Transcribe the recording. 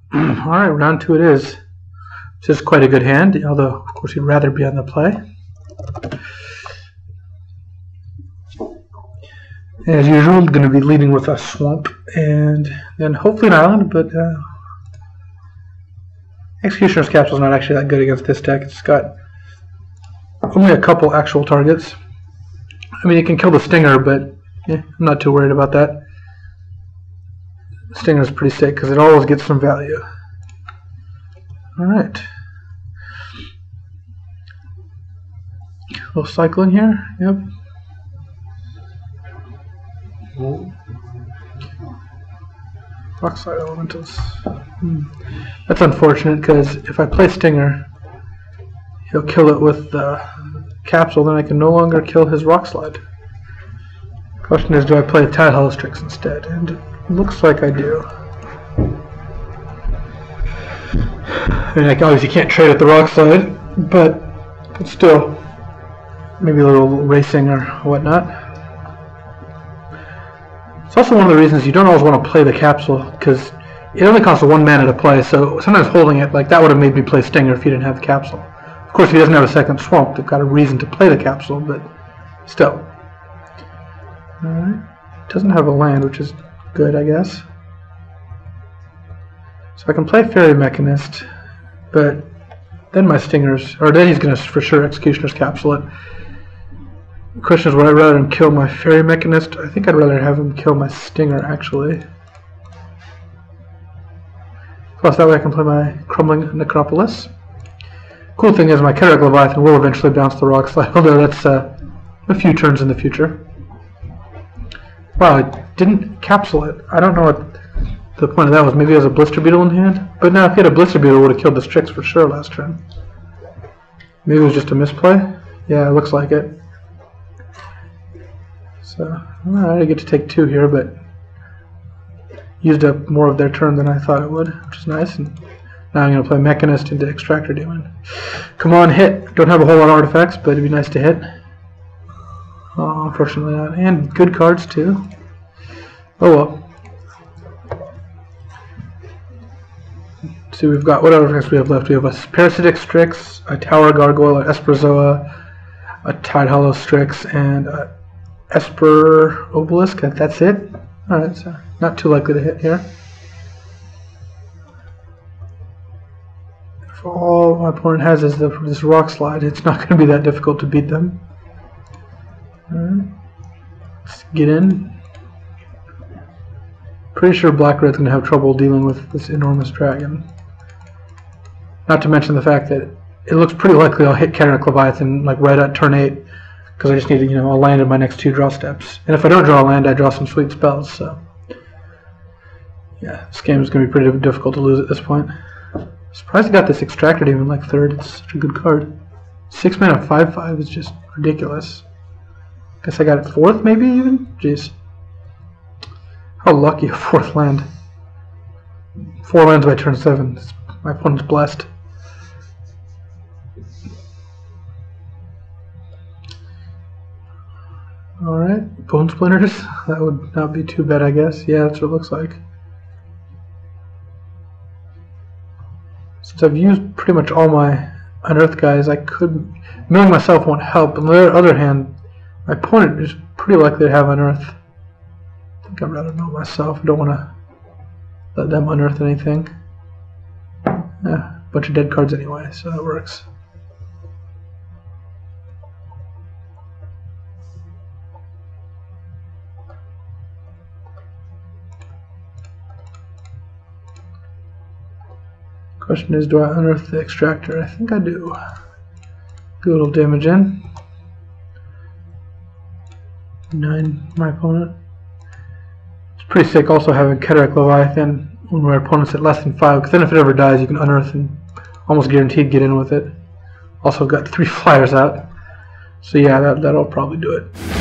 Alright, round 2 it is. This is quite a good hand, although of course you'd rather be on the play. As usual, going to be leading with a swamp and then hopefully an island, but Executioner's Capsule is not actually that good against this deck. It's got only a couple actual targets. I mean, you can kill the Stinger, but yeah, I'm not too worried about that. The Stinger is pretty sick because it always gets some value. Alright. A little cycling here, yep. Rockslide Elementals. That's unfortunate because if I play Stinger, he'll kill it with the Capsule, then I can no longer kill his Rockslide. Question is, do I play Tide Hollow Strix instead? And it looks like I do. I mean, I obviously can't trade at the Rockslide, but still, maybe a little racing or whatnot. It's also one of the reasons you don't always want to play the Capsule, because it only costs 1 mana to play, so sometimes holding it, like that would have made me play Stinger if he didn't have the Capsule. Of course, if he doesn't have a second Swamp, they've got a reason to play the Capsule, but still. Alright, doesn't have a land, which is good, I guess. So I can play Fairy Mechanist, but then my Stingers, or then he's going to for sure Executioner's Capsule it. The question is, would I rather him kill my Fairy Mechanist? I think I'd rather have him kill my Stinger, actually. Plus, that way I can play my Crumbling Necropolis. Cool thing is, my Karak Leviathan will eventually bounce the Rockslide, although that's a few turns in the future. Wow, I didn't capsule it. I don't know what the point of that was. Maybe it was a Blister Beetle in hand? But now, if he had a Blister Beetle, it would have killed the Strix for sure last turn. Maybe it was just a misplay? Yeah, it looks like it. So, alright, I get to take 2 here, but used up more of their turn than I thought it would, which is nice. And now I'm going to play Mechanist into Extractor Demon. Come on, hit! Don't have a whole lot of artifacts, but it'd be nice to hit. Oh, unfortunately not. And good cards, too. Oh well. See, we've got what artifacts we have left. We have a Parasitic Strix, a Tower Gargoyle, an Esperzoa, a Tide Hollow Strix, and a Esper Obelisk. That's it. Alright, so not too likely to hit here. If all my opponent has is this Rockslide, it's not going to be that difficult to beat them. Alright, let's get in. Pretty sure Black-Red's going to have trouble dealing with this enormous dragon. Not to mention the fact that it looks pretty likely I'll hit Karak Leviathan like right at turn 8, because I just need a land in my next 2 draw steps. And if I don't draw a land, I draw some sweet spells. So yeah, this game is going to be pretty difficult to lose at this point. Surprised I got this Extractor Demon like 3rd. It's such a good card. 6 mana 5/5 is just ridiculous. Guess I got it 4th maybe even? Jeez. How lucky, a 4th land. 4 lands by turn 7. My opponent's blessed. Alright, Bone Splinters. That would not be too bad, I guess. Yeah, that's what it looks like. Since I've used pretty much all my Unearth guys, I could... Milling myself won't help. On the other hand, my opponent is pretty likely to have Unearth. I think I'd rather mill myself. I don't want to let them unearth anything. Yeah, bunch of dead cards anyway, so that works. Question is, do I unearth the Extractor? I think I do. Do a little damage in. 9, my opponent. It's pretty sick also having Karak Leviathan when my opponent's at less than 5, because then if it ever dies, you can unearth and almost guaranteed get in with it. Also got 3 flyers out. So yeah, that'll probably do it.